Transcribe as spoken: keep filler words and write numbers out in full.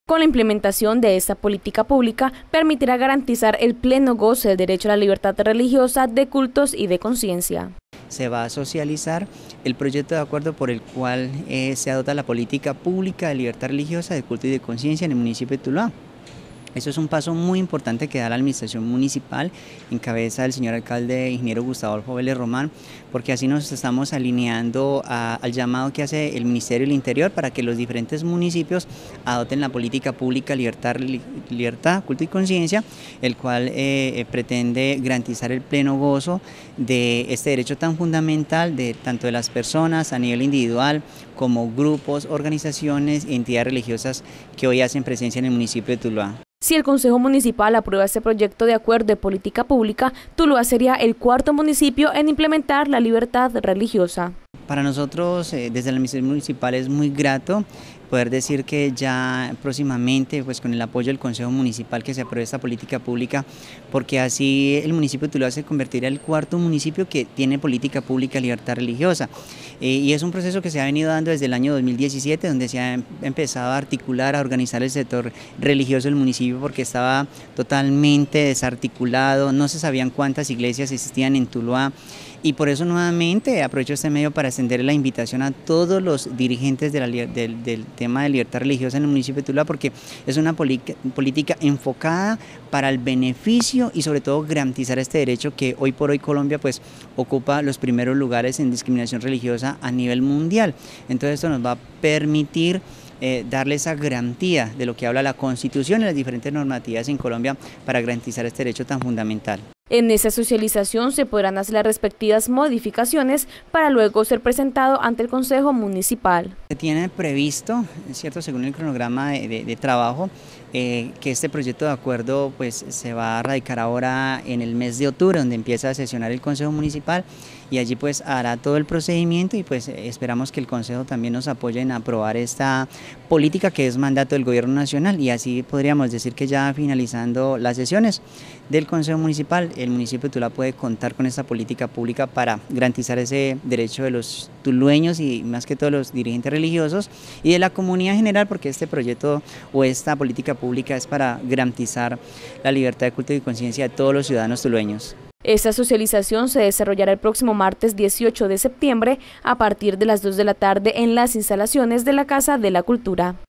Con la implementación de esta política pública, permitirá garantizar el pleno goce del derecho a la libertad religiosa, de cultos y de conciencia. Se va a socializar el proyecto de acuerdo por el cual eh, se adopta la política pública de libertad religiosa, de culto y de conciencia en el municipio de Tuluá. Eso es un paso muy importante que da la administración municipal en cabeza del señor alcalde ingeniero Gustavo Adolfo Vélez Román, porque así nos estamos alineando a, al llamado que hace el Ministerio del Interior para que los diferentes municipios adopten la política pública libertad, libertad culto y conciencia, el cual eh, pretende garantizar el pleno gozo de este derecho tan fundamental de tanto de las personas a nivel individual como grupos, organizaciones y entidades religiosas que hoy hacen presencia en el municipio de Tuluá. Si el Consejo Municipal aprueba este proyecto de acuerdo de política pública, Tuluá sería el cuarto municipio en implementar la libertad religiosa. Para nosotros, eh, desde la administración municipal, es muy grato poder decir que ya próximamente, pues con el apoyo del Consejo Municipal, que se apruebe esta política pública, porque así el municipio de Tuluá se convertirá en el cuarto municipio que tiene política pública de libertad religiosa. Eh, y es un proceso que se ha venido dando desde el año dos mil diecisiete, donde se ha empezado a articular, a organizar el sector religioso del municipio, porque estaba totalmente desarticulado, no se sabían cuántas iglesias existían en Tuluá. Y por eso nuevamente aprovecho este medio para extender la invitación a todos los dirigentes de la, del, del tema de libertad religiosa en el municipio de Tuluá, porque es una política enfocada para el beneficio y sobre todo garantizar este derecho que hoy por hoy Colombia pues ocupa los primeros lugares en discriminación religiosa a nivel mundial. Entonces esto nos va a permitir Eh, darle esa garantía de lo que habla la Constitución y las diferentes normativas en Colombia para garantizar este derecho tan fundamental. En esa socialización se podrán hacer las respectivas modificaciones para luego ser presentado ante el Consejo Municipal. Se tiene previsto, es cierto, según el cronograma de, de, de trabajo, eh, que este proyecto de acuerdo pues, se va a radicar ahora en el mes de octubre, donde empieza a sesionar el Consejo Municipal, y allí pues hará todo el procedimiento y pues esperamos que el Consejo también nos apoye en aprobar esta política que es mandato del Gobierno Nacional, y así podríamos decir que ya finalizando las sesiones del Consejo Municipal, el municipio de Tuluá puede contar con esta política pública para garantizar ese derecho de los tulueños y más que todo los dirigentes religiosos y de la comunidad en general, porque este proyecto o esta política pública es para garantizar la libertad de culto y conciencia de todos los ciudadanos tulueños. Esta socialización se desarrollará el próximo martes dieciocho de septiembre a partir de las dos de la tarde en las instalaciones de la Casa de la Cultura.